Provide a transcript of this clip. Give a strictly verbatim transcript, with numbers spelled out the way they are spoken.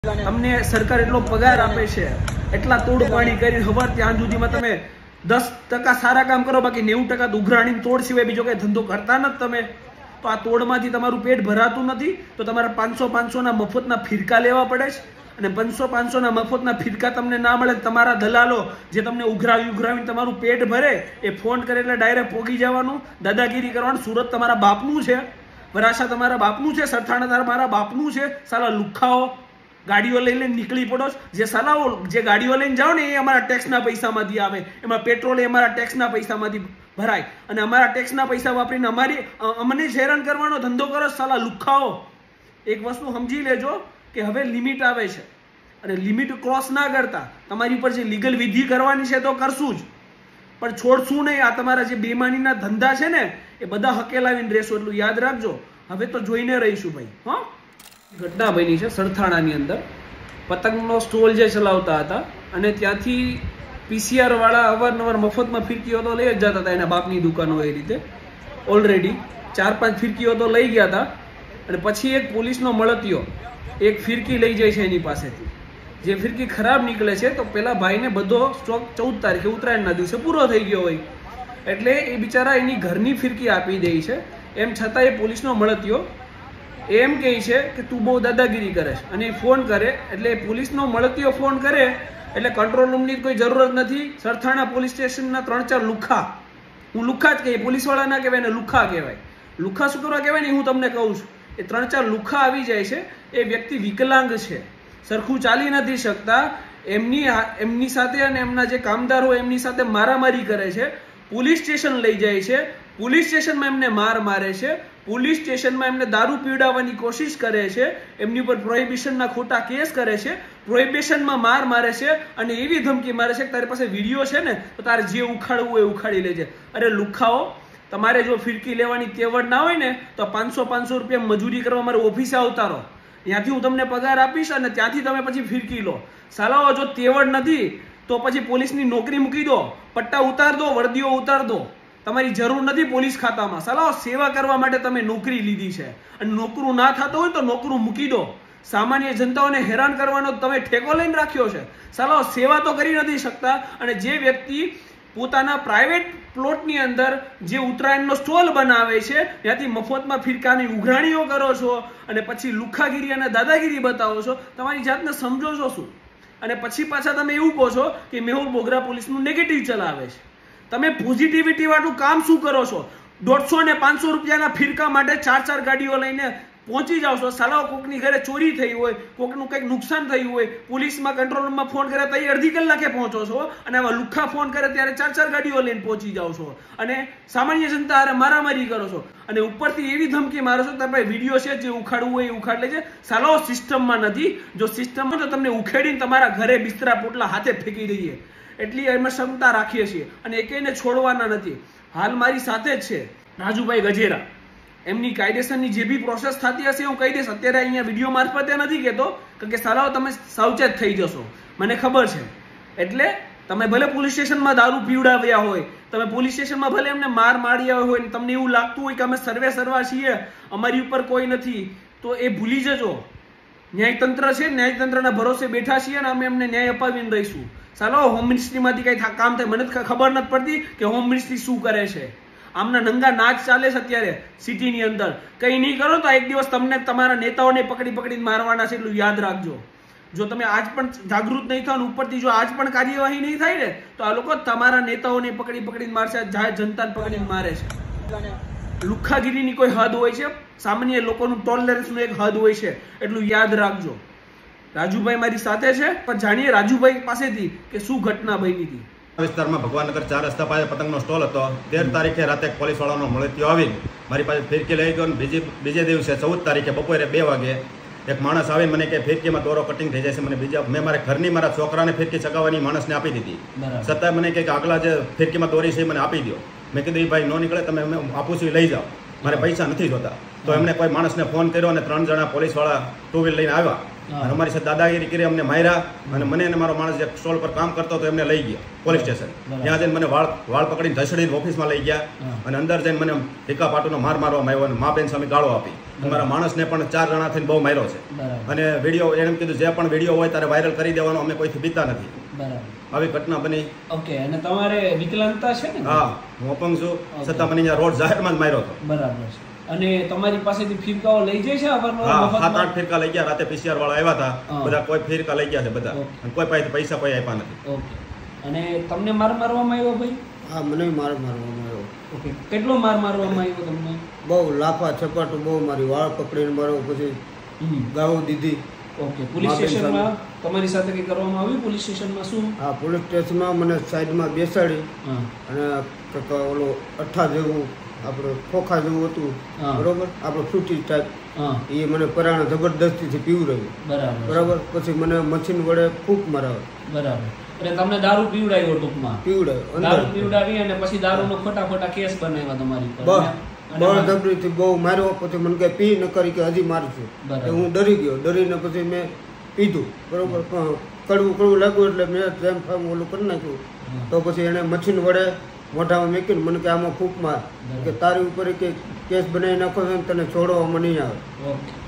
અમને સરકાર એટલો પગાર આપે છે, એટલા તોડ પાણી કરી ખબર ત્યાં સુધીમાં તમે દસ ટકા સારા કામ કરો, બાકી નેવું ટકા ઉઘરાણી તોડ સિવાય બીજો કઈ ધંધો કરતા નથી તમે. તો આ તોડમાંથી તમારું પેટ ભરાતું નથી, તો તમારે પાંચસો પાંચસો ના મફતના ફિરકા લેવા પડે છે. અને પાંચસો પાંચસો ના મફતના ફિરકા તમને ના મળે, તમારા દલાલો જે તમને ઉઘરાવી ઉઘરાવીને તમારું પેટ ભરે એ ફોન કરે એટલે ડાયરેક્ટ પોગી જવાનું, દાદાગીરી કરવાનું. સુરત તમારા બાપનું છે, વરાછા તમારા બાપનું છે, સરથાણા તમારા બાપનું છે. સાલા લુખાઓ ગાડીઓ લઈ લઈને નીકળી પડો. જે સલાઓ જે ગાડીઓ લઈને જાઓ ને એ અમારા ટેક્સના પૈસામાંથી આવે, એમાં પેટ્રોલ એ અમારા ટેક્સના પૈસામાંથી ભરાય, અને અમારા ટેક્સના પૈસા વાપરીને અમારી અમને જ હેરાન કરવાનો ધંધો કરો સાલા લુખાઓ. એક વસ્તુ સમજી લેજો કે હવે લિમિટ આવે છે, અને લિમિટ ક્રોસ ના કરતા તમારી ઉપર જે લીગલ વિધિ કરવાની છે તો કરશું જ, પણ છોડશું નહીં. આ તમારા જે બેમાનીના ધંધા છે ને એ બધા હકેલાવીને રહેશો, એટલું યાદ રાખજો. હવે તો જોઈને રહીશું ભાઈ. હા, ઘટના બની છે સરથાણાની અંદર. પતંગનો સ્ટોલ જે ચલાવતા હતા અને ત્યાંથી પીસીઆર વાળા અવારનવાર મફતમાં ફિરકીઓ તો લઈ જ જતા હતા, એના બાપની દુકાનો એ રીતે. ઓલરેડી ચાર પાંચ ફિરકીઓ તો લઈ ગયા હતા, અને પછી એક પોલીસનો મળતિયો એક ફિરકી લઈ જાય છે એની પાસેથી. જે ફિરકી ખરાબ નીકળે છે તો પેલા ભાઈને બધો સ્ટોક ચૌદ તારીખે ઉત્તરાયણના દિવસે પૂરો થઈ ગયો હોય, એટલે એ બિચારા એની ઘરની ફિરકી આપી દે છે. એમ છતાં એ પોલીસનો મળતિયો એમ કહે છે કે તું બહુ દાદાગીરી કરે છે, અને ફોન કરે એટલે પોલીસનો મળતિયો ફોન કરે એટલે કંટ્રોલ રૂમની કોઈ જરૂરત નથી. સરથાણા પોલીસ સ્ટેશનના ત્રણ ચાર લુખા, હું લુખા જ કહીએ, પોલીસ વાળા ના કહેવાય ને લુખા કહેવાય. લુખા શું કરવા કહેવાય ને હું તમને કહું છું. એ ત્રણ ચાર લુખા આવી જાય છે. એ વ્યક્તિ વિકલાંગ છે, સરખું ચાલી નથી શકતા, એમની એમની સાથે અને એમના જે કામદાર હોય એમની સાથે મારામારી કરે છે. પોલીસ સ્ટેશન લઈ જાય છે, પોલીસ સ્ટેશનમાં એમને માર મારે છે, પોલીસ સ્ટેશનમાં એમને દારૂ પીવડાવવાની કોશિશ કરે છે, એમની ઉપર પ્રોહિબિશનના ખોટા કેસ કરે છે, પ્રોહિબિશનમાં માર મારે છે, અને એવી ધમકી મારે છે કે તારી પાસે વિડીયો છે ને તો તારે જે ઉખાડવું હોય ઉખાડી લેજે. અરે લુખાઓ, તમારે જો ફિરકી લેવાની તેવડ ના હોય ને તો પાંચસો પાંચસો રૂપિયા મજૂરી કરવા મારી ઓફિસે આવતા રહો, ત્યાંથી હું તમને પગાર આપીશ અને ત્યાંથી તમે પછી ફિરકી લો. સાલાઓ જો તેવડ નથી તો પછી પોલીસની નોકરી મૂકી દો, પટ્ટા ઉતાર દો, વર્દીઓ ઉતાર દો. તમારી જરૂર નથી પોલીસ ખાતામાં. સાલાઓ સેવા કરવા માટે તમે નોકરી લીધી છે, અને નોકરું ના થતો હોય તો નોકરું મૂકી દો. સામાન્ય જનતાઓને હેરાન કરવાનો તમે ઠેકો લઈને રાખ્યો છે. સાલાઓ સેવા તો કરી નથી શકતા, અને જે વ્યક્તિ પોતાના પ્રાઇવેટ પ્લોટની અંદર જે ઉત્તરાયણનો સ્ટોલ બનાવે છે ત્યાંથી મફતમાં ફિરકાની ઉઘરાણીઓ કરો છો, અને પછી લુખાગીરી અને દાદાગીરી બતાવો છો. તમારી જાતને સમજો છો શું? અને પછી પાછા તમે એવું કહો છો કે મેહુલ બોગરા પોલીસનું નેગેટિવ ચલાવે છે. તમે પોઝિટિવિટી વાળું કામ શું કરો છો? દોઢસો ને પાંચસો રૂપિયાના ફિરકા માટે ચાર ચાર ગાડીઓ લઈને પહોંચી જાવ છો. સાલાઓ કોકની ઘરે ચોરી થઈ હોય, કોકનું કંઈક નુકસાન થયું હોય, પોલીસમાં કંટ્રોલ રૂમમાં ફોન કરે તો અડધી કલાકે પહોંચો છો, અને આવા લુખ્ખા ફોન કરે ત્યારે ચાર ચાર ગાડીઓ લઈને પહોંચી જાવ છો, અને સામાન્ય જનતા હારે મારામારી કરો છો, અને ઉપરથી એવી ધમકી મારો છો કે તમારે વિડીયો છે જે ઉખાડવું હોય એ ઉખાડ લેજે. સાલાઓ સિસ્ટમમાં નથી. જો સિસ્ટમમાં તો તમને ઉખેડીને તમારા ઘરે બિસ્તરા પોટલા હાથે ફેંકી દઈએ, એટલી અમે ક્ષમતા રાખીએ છીએ, અને એકેયને છોડવાના નથી. હાલ મારી સાથે જ છે રાજુભાઈ ગજેરા. એમની કાયદેસરની જે બી પ્રોસેસ થતી હશે હું કહી દઈશ. અત્યારે અહીંયા વિડીયો મારફતે નથી કહેતો, કારણ કે સાલાઓ તમે સાવચેત થઈ જશો, મને ખબર છે. એટલે તમે ભલે પોલીસ સ્ટેશનમાં દારૂ પીવડાવ્યા હોય, તમે પોલીસ સ્ટેશનમાં ભલે એમને માર માર્યા હોય, તમને એવું લાગતું હોય કે અમે સર્વે સર્વા છીએ, અમારી ઉપર કોઈ નથી, તો એ ભૂલી જજો. ન્યાયતંત્ર છે, ન્યાયતંત્રના ભરોસે બેઠા છીએ, અને અમે એમને ન્યાય અપાવીને રહીશું. સાલો હોમ મિનિસ્ટ્રીમાંથી કઈ કામ થાય મને ખબર નથી પડતી કે હોમ મિનિસ્ટ્રી શું કરે છે. આમના નંગા નાચ ચાલે છે અત્યારે સિટીની અંદર. કઈ નહીં કરો તો એક દિવસ તમને તમારા નેતાઓને પકડી પકડીને મારવાના છે, એટલું યાદ રાખજો. જો તમે આજ પણ જાગૃત નહીં થાવ, ઉપરથી જો આજ પણ કાર્યવાહી નહીં થાય ને તો આ લોકો તમારા નેતાઓને પકડી પકડીને મારશે, જનતાને પકડીને મારે છે. લુખ્ખાગીરીની કોઈ હદ હોય છે, સામાન્ય લોકોનું ટોલરન્સનું એક હદ હોય છે, એટલું યાદ રાખજો. રાજુભાઈ મારી સાથે છે, પણ જાણીએ રાજુભાઈ પાસેથી કે શું ઘટના બની હતી. વિસ્તારમાં ભગવાનનગર ચાર રસ્તા પાસે પતંગનો સ્ટોલ હતો. તેર તારીખે રાતે પોલીસ વાળાનો મળતિયો આવી મારી પાસે ફિરકી લઈ ગયો. બીજી બીજે દિવસે ચૌદ તારીખે બપોરે બે વાગે એક માણસ આવીને મને કે ફિરકીમાં દોરો કટિંગ થઈ જાય છે. મને બીજા મેં મારા ઘરની મારા છોકરાને ફિરકી ચગાવવાની માણસને આપી દીધી, છતાં મને કે આગલા જે ફિરકીમાં દોરી છે મને આપી દો. મેં કીધું એ ભાઈ ન નીકળે, તમે આપું છું લઈ જાઓ, મારે પૈસા નથી જોતા. તો એમને કોઈ માણસને ફોન કર્યો, અને ત્રણ જણા પોલીસવાળા ટુ વ્હીલ લઈને આવ્યા, હા. અને અમારી સાથે દાદાગીરી કરી અમને માર્યા અને મને અને મારો માણસ જે સ્ટોલ પર કામ કરતો હતો એમને લઈ ગયા પોલીસ સ્ટેશન. બરાબર. ત્યાં જઈને મને વાળ વાળ પકડીને ધસડીને ઓફિસમાં લઈ ગયા હા. અને અંદર જઈને મને ટીકા પાટુનો માર મારવામાં આવ્યો અને મા બેન સામે ગાળો આપી. મારા માણસને પણ ચાર જણા થઈને બહુ માર્યો છે. બરાબર અને વિડીયો એને એમ કીધું જે પણ વિડીયો હોય તારે વાયરલ કરી દેવાનો, અમે કોઈથી બીતા નથી. બરાબર આવી ઘટના બની. ઓકે. અને તમારે વિકલાંગતા છે ને? હા, હું અપંગ છું Okay. છતાં મને અહીંયા રોડ જાહેરમાં જ માર્યો હતો. બરાબર છે. અને તમારી પાસેથી ફિરકાઓ લઈ જાય છે અવારનવાર હા, સાત મફતમાં? આઠ ફિરકા લઈ ગયા. રાતે પીસીઆર વાળા આવ્યા હતા. હા. બધા કોઈ ફિરકા લઈ ગયા છે બધા. Okay. અને કોઈ પાસેથી પૈસા કોઈ આપ્યા નથી. ઓકે. અને તમને માર મારવામાં આવ્યો ભાઈ? હા, મને માર મારવામાં આવ્યો. ઓકે. કેટલો માર મારવામાં આવ્યો તમને? બહુ લાફા છપાટું બહુ મારી વાળ પકડીને મારો, પછી હમ. ગાળો દીધી. ઓકે. પોલીસ મા બેન સ્ટેશનમાં તમારી સાથે કંઈ કરવામાં આવ્યું? પોલીસ સ્ટેશનમાં શું? હા, પોલીસ સ્ટેશનમાં મને સાઈડમાં બેસાડી હા અને કંઈક ઓલો અઠ્ઠા જેવું આપણે ખોખા જેવું હતું, હા. બરોબર, આપણે ફ્રૂટી ટાઈપ, હા એ મને પરાણે જબરદસ્તીથી પીવડાવ્યું. બરાબર બરાબર. પછી મને મશીન વડે ફૂંક મરાવે, બરાબર. એટલે તમને દારૂ પીવડાવ્યો ટૂંકમાં? પીવડાવ્યો દારૂ અંદર. પીવડાવી અને પછી દારૂનો ખોટા ખોટા કેસ બનાવ્યા તમારી પર. બસ અને- અને- બળજબરીથી બહુ માર્યો. પછી મને કહે પી ન કરી કે હજી મારશું. બરાબર. તો હું ડરી ગયો. ડરીને પછી મેં પીધું, બરોબર. પણ કડવું કડવું લાગ્યું એટલે મેં જેમ ફામ ઓલું કરી નાખ્યું. હા. તો પછી એને મશીન વડે મોઢામાં મૂકીને મને કે આમાં ફૂંક માર, બરાબર. કે તારી ઉપર કે કેસ બનાવી નાખો છે ને તને છોડવામાં નહીં આવે. ઓકે.